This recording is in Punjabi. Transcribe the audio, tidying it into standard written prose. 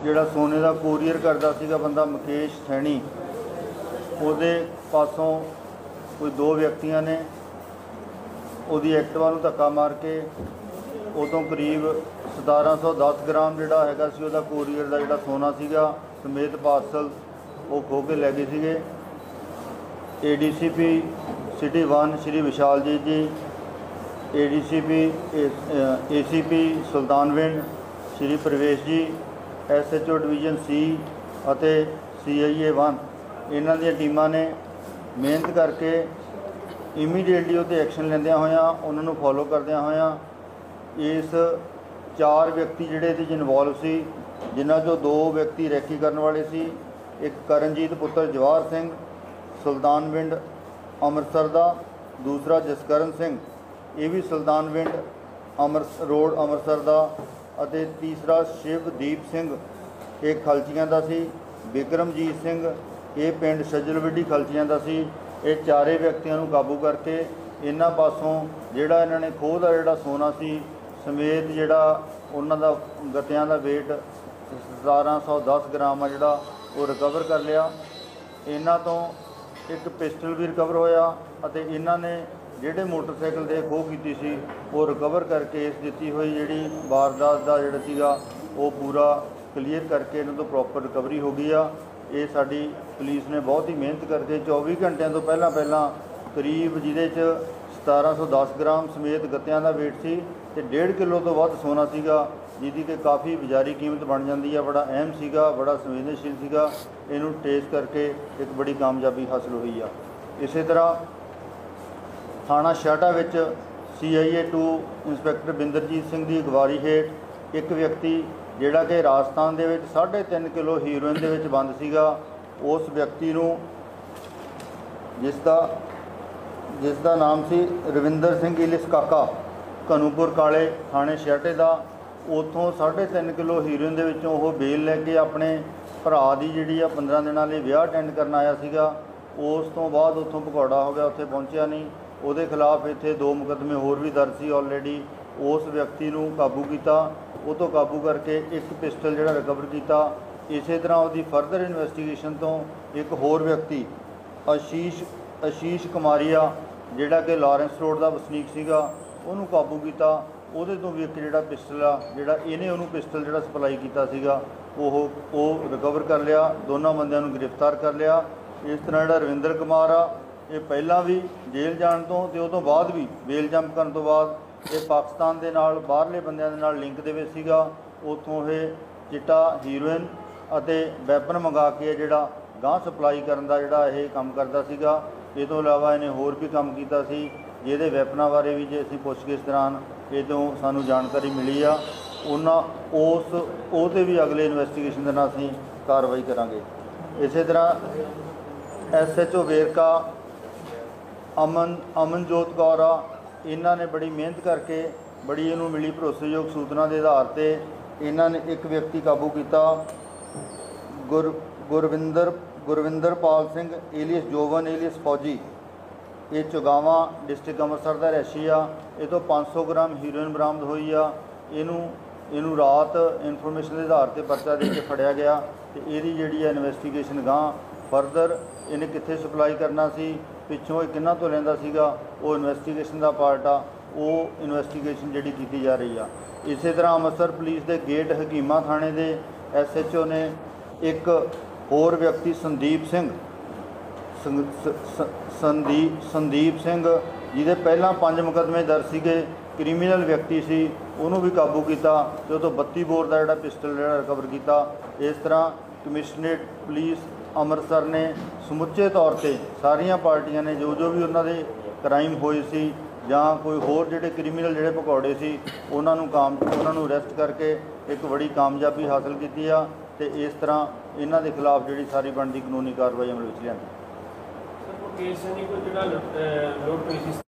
ਜਿਹੜਾ ਸੋਨੇ ਦਾ ਕੋਰੀਅਰ ਕਰਦਾ ਸੀਗਾ ਬੰਦਾ ਮੁਕੇਸ਼ ਸੈਣੀ, ਉਹਦੇ ਪਾਸੋਂ ਕੋਈ ਦੋ ਵਿਅਕਤੀਆਂ ਨੇ ਉਹਦੀ ਐਕਟਿਵਾ ਨੂੰ ਧੱਕਾ ਮਾਰ ਕੇ ਉਦੋਂ ਕਰੀਬ 1710 ਗ੍ਰਾਮ ਜਿਹੜਾ ਹੈਗਾ ਸੀ ਉਹਦਾ ਕੋਰੀਅਰ ਦਾ ਜਿਹੜਾ ਸੋਨਾ ਸੀਗਾ ਸਮੇਤ ਪਾਰਸਲ ਉਹ ਖੋਹ ਕੇ ਲੈ ਗਏ ਸੀਗੇ। ADCP ਸਿਟੀ 1 ਸ਼੍ਰੀ ਵਿਸ਼ਾਲਜੀਤ ਜੀ, ACP ਸੁਲਤਾਨਵਿੰਡ ਸ਼੍ਰੀ Pravesh ji, SHO division C ਅਤੇ CIA 1 ਇਹਨਾਂ ਦੀਆਂ ਟੀਮਾਂ ਨੇ ਮਿਹਨਤ ਕਰਕੇ ਇਮੀਡੀਏਟਲੀ ਉਹ 'ਤੇ ਐਕਸ਼ਨ ਲੈਂਦਿਆਂ ਹੋਇਆਂ ਉਹਨਾਂ ਨੂੰ ਫੋਲੋ ਕਰਦਿਆਂ ਹੋਇਆਂ ਇਸ 4 ਵਿਅਕਤੀ ਜਿਹੜੇ ਇਹਦੇ 'ਚ ਇਨਵੋਲਵ ਸੀ, ਜਿਨ੍ਹਾਂ 'ਚੋਂ 2 ਵਿਅਕਤੀ ਰੈਕੀ ਕਰਨ ਵਾਲੇ ਸੀ। ਇੱਕ ਕਰਨਜੀਤ ਪੁੱਤਰ ਜਵਾਹਰ ਸਿੰਘ ਸੁਲਤਾਨਵਿੰਡ ਅੰਮ੍ਰਿਤਸਰ ਦਾ, ਦੂਸਰਾ ਜਸਕਰਨ ਸਿੰਘ ਇਹ ਵੀ ਸੁਲਤਾਨਵਿੰਡ ਰੋਡ ਅੰਮ੍ਰਿਤਸਰ ਦਾ, ਅਤੇ ਤੀਸਰਾ ਸ਼ਿਵਦੀਪ ਸਿੰਘ ਇਹ ਖਲਚੀਆਂ ਦਾ ਸੀ। ਬਿਕਰਮਜੀਤ ਸਿੰਘ ਇਹ ਪਿੰਡ ਸੱਜਲਵਿੱਡੀ ਖਲਚੀਆਂ ਦਾ ਸੀ। ਇਹ ਚਾਰੇ ਵਿਅਕਤੀਆਂ ਨੂੰ ਕਾਬੂ ਕਰਕੇ ਇਹਨਾਂ ਪਾਸੋਂ ਜਿਹੜਾ ਇਹਨਾਂ ਨੇ ਖੋਹ ਦਾ ਜਿਹੜਾ ਸੋਨਾ ਸੀ ਸਮੇਤ ਜਿਹੜਾ ਉਹਨਾਂ ਦਾ ਗੱਤਿਆਂ ਦਾ ਵੇਟ 1710 ਗ੍ਰਾਮ ਆ ਜਿਹੜਾ ਉਹ ਰਿਕਵਰ ਕਰ ਲਿਆ। ਇਹਨਾਂ ਤੋਂ ਇੱਕ ਪਿਸਟਲ ਵੀ ਰਿਕਵਰ ਹੋਇਆ ਅਤੇ ਇਹਨਾਂ ਨੇ ਜਿਹੜੇ ਮੋਟਰਸਾਈਕਲ ਦੇ ਖੋਹ ਕੀਤੀ ਸੀ ਉਹ ਰਿਕਵਰ ਕਰਕੇ ਇਸ ਦਿੱਤੀ ਹੋਈ ਜਿਹੜੀ ਵਾਰਦਾਤ ਦਾ ਜਿਹੜਾ ਸੀਗਾ ਉਹ ਪੂਰਾ ਕਲੀਅਰ ਕਰਕੇ ਇਹਨਾਂ ਤੋਂ ਪ੍ਰੋਪਰ ਰਿਕਵਰੀ ਹੋ ਗਈ ਆ। ਇਹ ਸਾਡੀ ਪੁਲਿਸ ਨੇ ਬਹੁਤ ਹੀ ਮਿਹਨਤ ਕਰਕੇ 24 ਘੰਟਿਆਂ ਤੋਂ ਪਹਿਲਾਂ ਕਰੀਬ ਜਿਹਦੇ 'ਚ 1710 ਗ੍ਰਾਮ ਸਮੇਤ ਗੱਤਿਆਂ ਦਾ ਵੇਟ ਸੀ ਅਤੇ 1.5 ਕਿਲੋ ਤੋਂ ਵੱਧ ਸੋਨਾ ਸੀਗਾ, ਜਿਹਦੀ ਕਿ ਕਾਫੀ ਬਾਜ਼ਾਰੀ ਕੀਮਤ ਬਣ ਜਾਂਦੀ ਆ। ਬੜਾ ਅਹਿਮ ਸੀਗਾ, ਬੜਾ ਸੰਵੇਦਨਸ਼ੀਲ ਸੀਗਾ। ਇਹਨੂੰ ਟ੍ਰੇਸ ਕਰਕੇ ਇੱਕ ਬੜੀ ਕਾਮਯਾਬੀ ਹਾਸਲ ਹੋਈ ਆ। ਇਸੇ ਤਰ੍ਹਾਂ ਥਾਣਾ ਛਾਟਾ ਵਿੱਚ CIA 2 ਇੰਸਪੈਕਟਰ ਬਿੰਦਰਜੀਤ ਸਿੰਘ ਦੀ ਅਗਵਾਈ ਹੇਠ ਇੱਕ ਵਿਅਕਤੀ ਜਿਹੜਾ ਕਿ ਰਾਜਸਥਾਨ ਦੇ ਵਿੱਚ 3.5 ਕਿਲੋ ਹੀਰੋਇਨ ਦੇ ਵਿੱਚ ਬੰਦ ਸੀਗਾ, ਉਸ ਵਿਅਕਤੀ ਨੂੰ ਜਿਸ ਦਾ ਨਾਮ ਸੀ ਰਵਿੰਦਰ ਸਿੰਘ ਇਲਿਸ ਕਾਕਾ, ਘਨੂਪੁਰ ਕਾਲੇ ਥਾਣੇ ਛਾਟੇ ਦਾ, ਉੱਥੋਂ 3.5 ਕਿਲੋ ਹੀਰੋਇਨ ਦੇ ਵਿੱਚੋਂ ਉਹ ਬੇਲ ਲੈ ਕੇ ਆਪਣੇ ਭਰਾ ਦੀ ਜਿਹੜੀ ਆ 15 ਦਿਨਾਂ ਲਈ ਵਿਆਹ ਅਟੈਂਡ ਕਰਨ ਆਇਆ ਸੀਗਾ। ਉਸ ਤੋਂ ਬਾਅਦ ਉੱਥੋਂ ਭਗੌੜਾ ਹੋ ਗਿਆ, ਉੱਥੇ ਪਹੁੰਚਿਆ ਨਹੀਂ। ਉਹਦੇ ਖਿਲਾਫ ਇੱਥੇ 2 ਮੁਕੱਦਮੇ ਹੋਰ ਵੀ ਦਰਜ ਸੀ ਆਲਰੇਡੀ। ਉਸ ਵਿਅਕਤੀ ਨੂੰ ਕਾਬੂ ਕੀਤਾ, ਉਹ ਤੋਂ ਕਾਬੂ ਕਰਕੇ ਇੱਕ ਪਿਸਟਲ ਜਿਹੜਾ ਰਿਕਵਰ ਕੀਤਾ। ਇਸੇ ਤਰ੍ਹਾਂ ਉਹਦੀ ਫਰਦਰ ਇਨਵੈਸਟੀਗੇਸ਼ਨ ਤੋਂ ਇੱਕ ਹੋਰ ਵਿਅਕਤੀ ਆਸ਼ੀਸ਼ ਕੁਮਾਰੀਆ ਜਿਹੜਾ ਕਿ ਲਾਰੈਂਸ ਰੋਡ ਦਾ ਵਸਨੀਕ ਸੀਗਾ, ਉਹਨੂੰ ਕਾਬੂ ਕੀਤਾ। ਉਹਦੇ ਤੋਂ ਵੀ ਇੱਕ ਜਿਹੜਾ ਪਿਸਟਲ ਆ ਜਿਹੜਾ ਇਹਨੇ ਉਹਨੂੰ ਪਿਸਟਲ ਜਿਹੜਾ ਸਪਲਾਈ ਕੀਤਾ ਸੀਗਾ ਉਹ ਰਿਕਵਰ ਕਰ ਲਿਆ। ਦੋਨਾਂ ਬੰਦਿਆਂ ਨੂੰ ਗ੍ਰਿਫਤਾਰ ਕਰ ਲਿਆ। ਇਸ ਤਰ੍ਹਾਂ ਜਿਹੜਾ ਰਵਿੰਦਰ ਕੁਮਾਰ ਆ, ਇਹ ਪਹਿਲਾਂ ਵੀ ਜੇਲ੍ਹ ਜਾਣ ਤੋਂ ਅਤੇ ਉਹ ਤੋਂ ਬਾਅਦ ਵੀ ਬੇਲ ਜੰਪ ਕਰਨ ਤੋਂ ਬਾਅਦ ਇਹ ਪਾਕਿਸਤਾਨ ਦੇ ਨਾਲ ਬਾਹਰਲੇ ਬੰਦਿਆਂ ਦੇ ਨਾਲ ਲਿੰਕ ਦੇ ਵਿੱਚ ਸੀਗਾ। ਉੱਥੋਂ ਇਹ ਚਿੱਟਾ, ਹੀਰੋਇਨ ਅਤੇ ਵੈਪਨ ਮੰਗਾ ਕੇ ਜਿਹੜਾ ਗਾਂਹ ਸਪਲਾਈ ਕਰਨ ਦਾ ਜਿਹੜਾ ਇਹ ਕੰਮ ਕਰਦਾ ਸੀਗਾ। ਇਹ ਤੋਂ ਇਲਾਵਾ ਇਹਨੇ ਹੋਰ ਵੀ ਕੰਮ ਕੀਤਾ ਸੀ, ਜਿਹਦੇ ਵੈਪਨਾਂ ਬਾਰੇ ਵੀ ਜੇ ਅਸੀਂ ਪੁੱਛਗਿੱਛ ਦੌਰਾਨ ਇਹ ਤੋਂ ਸਾਨੂੰ ਜਾਣਕਾਰੀ ਮਿਲੀ ਆ। ਉਹਦੇ ਵੀ ਅਗਲੇ ਇਨਵੈਸਟੀਗੇਸ਼ਨ ਦੇ ਨਾਲ ਅਸੀਂ ਕਾਰਵਾਈ ਕਰਾਂਗੇ। ਇਸੇ ਤਰ੍ਹਾਂ SHO ਵੇਰਕਾ ਅਮਨਜੋਤ ਕੌਰ ਆ, ਇਹਨਾਂ ਨੇ ਬੜੀ ਮਿਹਨਤ ਕਰਕੇ ਬੜੀ ਇਹਨੂੰ ਮਿਲੀ ਭਰੋਸੇਯੋਗ ਸੂਚਨਾ ਦੇ ਆਧਾਰ 'ਤੇ ਇਹਨਾਂ ਨੇ ਇੱਕ ਵਿਅਕਤੀ ਕਾਬੂ ਕੀਤਾ, ਗੁਰਵਿੰਦਰਪਾਲ ਸਿੰਘ ਏਲੀਅਸ ਜੋਵਨ ਏਲੀਅਸ ਫੌਜੀ। ਇਹ ਚੁਗਾਵਾਂ ਡਿਸਟ੍ਰਿਕਟ ਅੰਮ੍ਰਿਤਸਰ ਦਾ ਰਹਿਸ਼ੀ ਆ। ਇਹ ਤੋਂ 500 ਗ੍ਰਾਮ ਹੀਰੋਇਨ ਬਰਾਮਦ ਹੋਈ ਆ। ਇਹਨੂੰ ਰਾਤ ਇਨਫੋਰਮੇਸ਼ਨ ਦੇ ਆਧਾਰ 'ਤੇ ਪਰਚਾ ਦੇ ਕੇ ਫੜਿਆ ਗਿਆ ਅਤੇ ਇਹਦੀ ਜਿਹੜੀ ਹੈ ਇਨਵੈਸਟੀਗੇਸ਼ਨ ਗਾਂਹ ਫਰਦਰ ਇਹਨੇ ਕਿੱਥੇ ਸਪਲਾਈ ਕਰਨਾ ਸੀ, ਪਿੱਛੋਂ ਇਹ ਕਿਹਨਾਂ ਤੋਂ ਲੈਂਦਾ ਸੀਗਾ, ਉਹ ਇਨਵੈਸਟੀਗੇਸ਼ਨ ਦਾ ਪਾਰਟ ਆ। ਉਹ ਇਨਵੈਸਟੀਗੇਸ਼ਨ ਜਿਹੜੀ ਕੀਤੀ ਜਾ ਰਹੀ ਆ। ਇਸੇ ਤਰ੍ਹਾਂ ਅੰਮ੍ਰਿਤਸਰ ਪੁਲਿਸ ਦੇ ਗੇਟ ਹਕੀਮਾ ਥਾਣੇ ਦੇ SHO ਨੇ ਇੱਕ ਹੋਰ ਵਿਅਕਤੀ ਸੰਦੀਪ ਸਿੰਘ ਜਿਹਦੇ ਪਹਿਲਾਂ 5 ਮੁਕੱਦਮੇ ਦਰਜ ਸੀਗੇ, ਕ੍ਰਿਮੀਨਲ ਵਿਅਕਤੀ ਸੀ, ਉਹਨੂੰ ਵੀ ਕਾਬੂ ਕੀਤਾ ਅਤੇ ਉਹ ਤੋਂ 32 ਬੋਰ ਦਾ ਜਿਹੜਾ ਪਿਸਟਲ ਜਿਹੜਾ ਰਿਕਵਰ ਕੀਤਾ। ਇਸ ਤਰ੍ਹਾਂ ਕਮਿਸ਼ਨਰੇਟ ਪੁਲਿਸ ਅੰਮ੍ਰਿਤਸਰ ਨੇ ਸਮੁੱਚੇ ਤੌਰ 'ਤੇ ਸਾਰੀਆਂ ਪਾਰਟੀਆਂ ਨੇ ਜੋ ਵੀ ਉਹਨਾਂ ਦੇ ਕ੍ਰਾਈਮ ਹੋਏ ਸੀ ਜਾਂ ਕੋਈ ਹੋਰ ਜਿਹੜੇ ਕ੍ਰਿਮੀਨਲ ਜਿਹੜੇ ਭਗੌੜੇ ਸੀ ਉਹਨਾਂ ਨੂੰ ਅਰੈਸਟ ਕਰਕੇ ਇੱਕ ਬੜੀ ਕਾਮਯਾਬੀ ਹਾਸਲ ਕੀਤੀ ਆ ਅਤੇ ਇਸ ਤਰ੍ਹਾਂ ਇਹਨਾਂ ਦੇ ਖਿਲਾਫ ਜਿਹੜੀ ਸਾਰੀ ਬਣਦੀ ਕਾਨੂੰਨੀ ਕਾਰਵਾਈ ਅਮਲ ਵਿੱਚ ਲਿਆਂਦੀ।